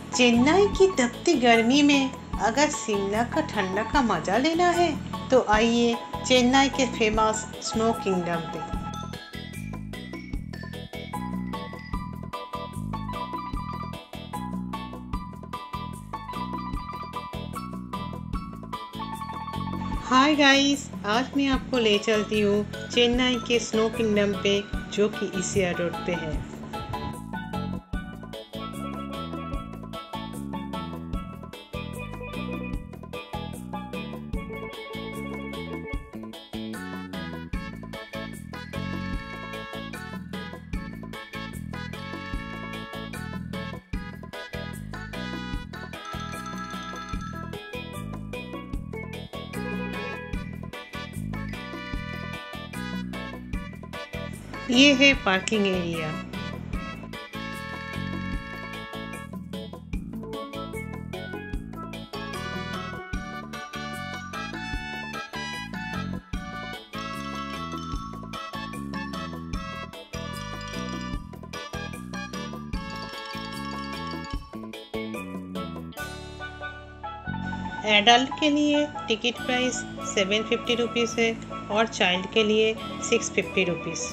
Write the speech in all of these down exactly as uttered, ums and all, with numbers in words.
चेन्नई की तपती गर्मी में अगर शिमला का ठंडा का मजा लेना है तो आइए चेन्नई के फेमस स्नो किंगडम पे। हाय गाइस, आज मैं आपको ले चलती हूँ चेन्नई के स्नो किंगडम पे, जो कि इसी रोड पे है। ये है पार्किंग एरिया। एडल्ट के लिए ticket price seven fifty rupees है और चाइल्ड के लिए सिक्स फिफ्टी रुपीज़।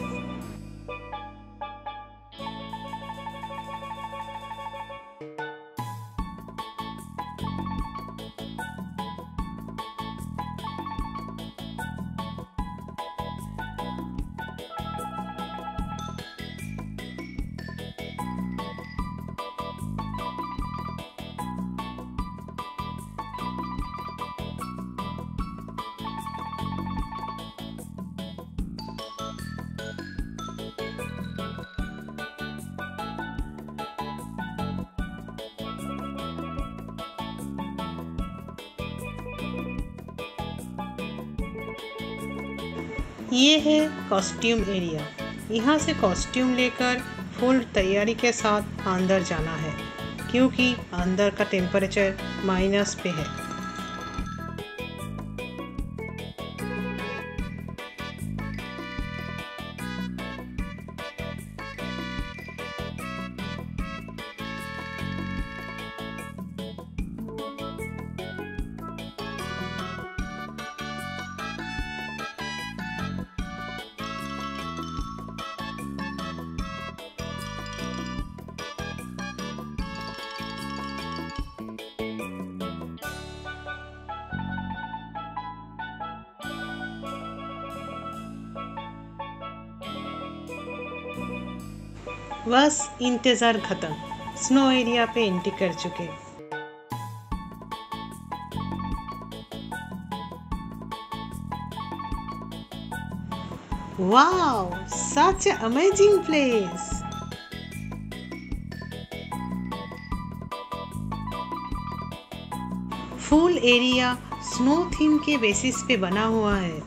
ये है कॉस्ट्यूम एरिया। यहाँ से कॉस्ट्यूम लेकर फुल तैयारी के साथ अंदर जाना है, क्योंकि अंदर का टेम्परेचर माइनस पे है। बस इंतज़ार खत्म, स्नो एरिया पे एंट्री कर चुके। Wow, such amazing place. Full area snow theme के बेसिस पे बना हुआ है।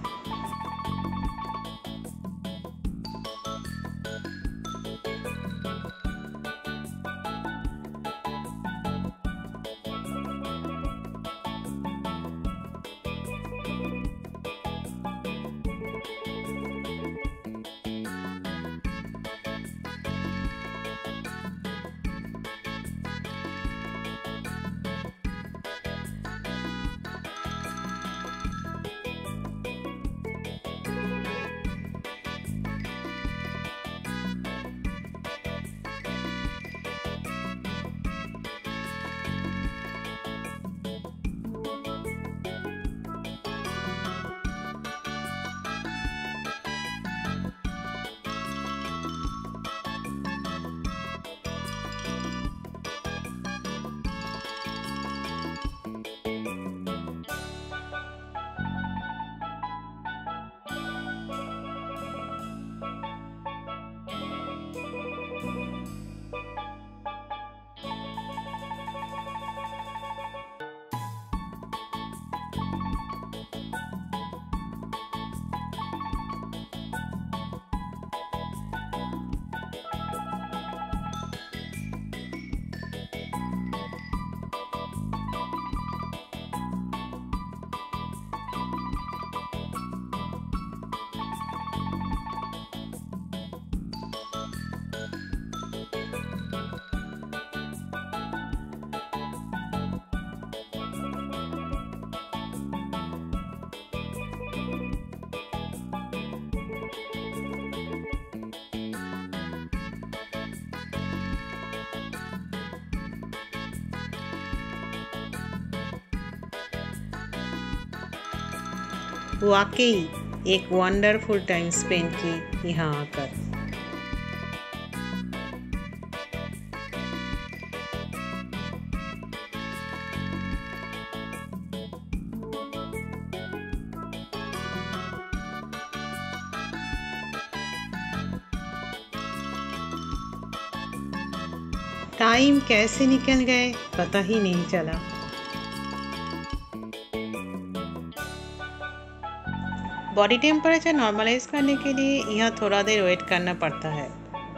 वाकई एक वंडरफुल टाइम स्पेंड की यहाँ आकर। टाइम कैसे निकल गए पता ही नहीं चला। बॉडी टेम्परेचर नॉर्मलाइज करने के लिए यहाँ थोड़ा देर वेट करना पड़ता है।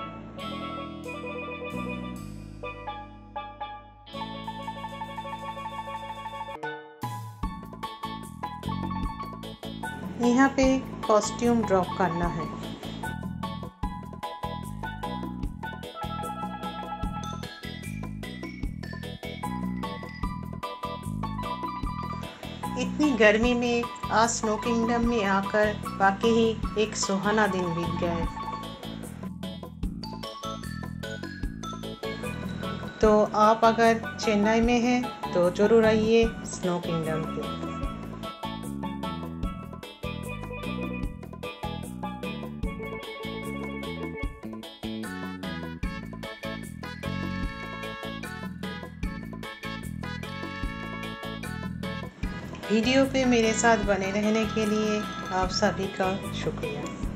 यहाँ पे कॉस्ट्यूम ड्रॉप करना है। इतनी गर्मी में आज स्नो किंगडम में आकर वाकई ही एक सुहाना दिन बीत गया है। तो आप अगर चेन्नई में हैं तो जरूर आइए स्नो किंगडम पे। वीडियो पे मेरे साथ बने रहने के लिए आप सभी का शुक्रिया।